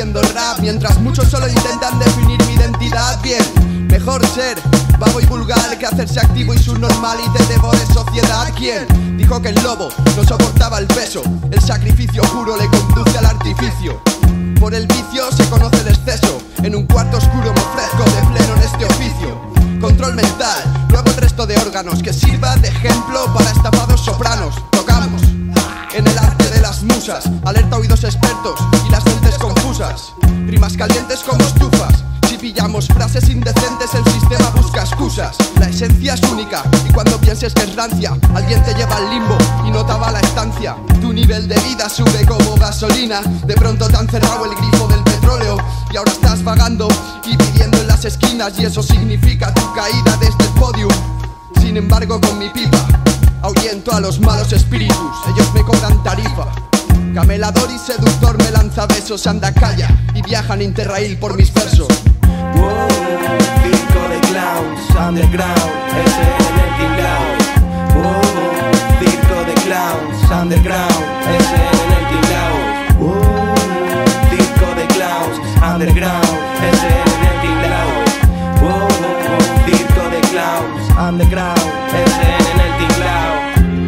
haciendo rap, mientras muchos solo intentan definir mi identidad. Bien, mejor ser vago y vulgar que hacerse activo y subnormal y te devore sociedad. ¿Quién dijo que el lobo no soportaba el peso? El sacrificio juro le conduce al artificio. Por el vicio se conoce el exceso. En un cuarto oscuro me ofrezco de pleno en este oficio. Control mental, luego el resto de órganos que sirva de ejemplo para estafados sopranos. Tocamos en el arte de las musas, alerta oídos expertos y las mentes confusas. Rimas calientes como estufas. Si pillamos frases indecentes el sistema busca excusas. La esencia es única y cuando pienses que es rancia, alguien te lleva al limbo y no te va la estancia. Tu nivel de vida sube como gasolina. De pronto te han cerrado el grifo del petróleo y ahora estás vagando y pidiendo en las esquinas, y eso significa tu caída desde el podium. Sin embargo con mi pipa ahuyento a los malos espíritus, ellos me cobran tarifa. Camelador y seductor me lanza besos, anda calla y viaja en Interrail por mis versos. Wow, circo de clowns, underground, ese en el tinglao. Wow, circo de clowns, underground, ese en el tinglao. Wow, circo de clowns, underground, ese en el tinglao. Wow, circo de clowns, underground, ese en el tinglao.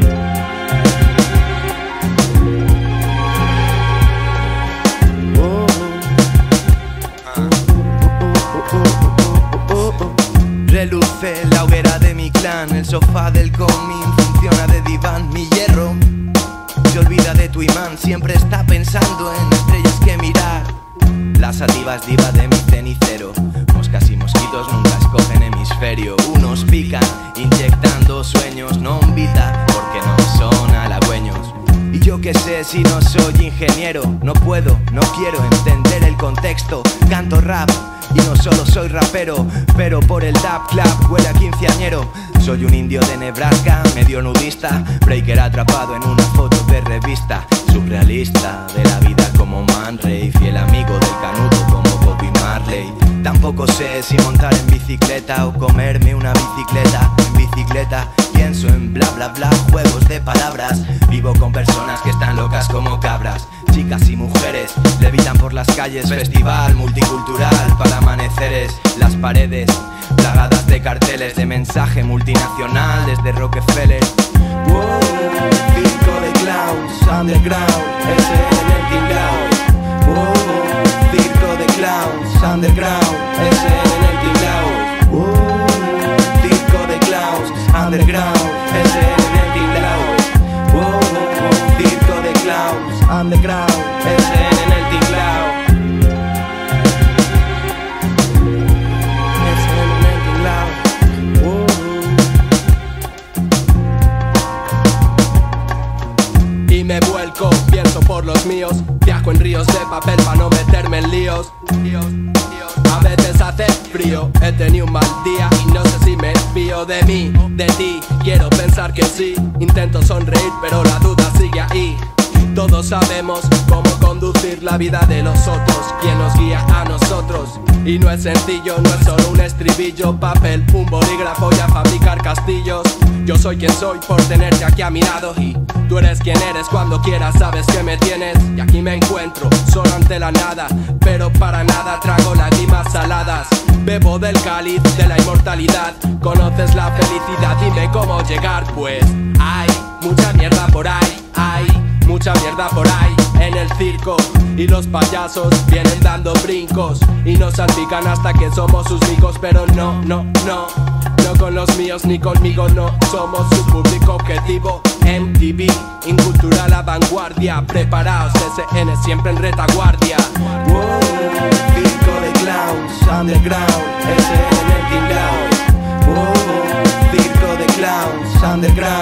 Reluce la hoguera de mi clan, el sofá del comín funciona de diván. Mi hierro se olvida de tu imán, siempre está pensando en estrellas que mirar. La sativa es diva de mi cenicero, moscas y mosquitos nunca escogen hemisferio. Unos pican inyectando sueños, no invita porque no son halagüeños. Y yo que sé si no soy ingeniero, no puedo, no quiero entender el contexto. Canto rap y no solo soy rapero, pero por el dab clap huele a quinceañero. Soy un indio de Nebraska, medio nudista, breaker atrapado en una foto de revista. Surrealista de la vida como Man Ray, fiel amigo del canuto como Bobby Marley. Tampoco sé si montar en bicicleta o comerme una bicicleta. En bicicleta pienso en bla bla bla, juegos de palabras. Vivo con personas que están locas como cabras. Chicas y mujeres levitan por las calles, festival multicultural para amaneceres. Las paredes plagadas de carteles de mensaje multinacional desde Rockefeller. Wow, circo de clowns, underground, ese en el tinglao. Wow, circo de clowns, underground, ese en el tinglao. Wow, circo de clowns, underground, ese en el tinglao. Wow, circo de clowns, underground, ese en el tinglao. Y me vuelco, pienso por los míos, viajo en ríos de papel para no meterme en líos. A veces hace frío, he tenido un mal día y no sé si me fío de mí, de ti. Quiero pensar que sí, intento sonreír pero la duda sigue ahí. Todos sabemos cómo conducir la vida de los otros, quién nos guía a nosotros. Y no es sencillo, no es solo un estribillo, papel, un bolígrafo y a fabricar castillos. Yo soy quien soy por tenerte aquí a mi lado y tú eres quien eres cuando quieras, sabes que me tienes. Y aquí me encuentro, solo ante la nada, pero para nada trago lágrimas saladas. Bebo del cáliz de la inmortalidad, conoces la felicidad, dime cómo llegar. Pues hay mucha mierda por ahí, hay mucha mierda por ahí en el circo. Y los payasos vienen dando brincos y nos salpican hasta que somos sus hijos. Pero no con los míos ni conmigo, no somos su público objetivo. MTV, incultura a la vanguardia, preparaos, SN siempre en retaguardia. Wow, circo de clowns, underground, ese en el tinglao. Wow, circo de clowns, underground.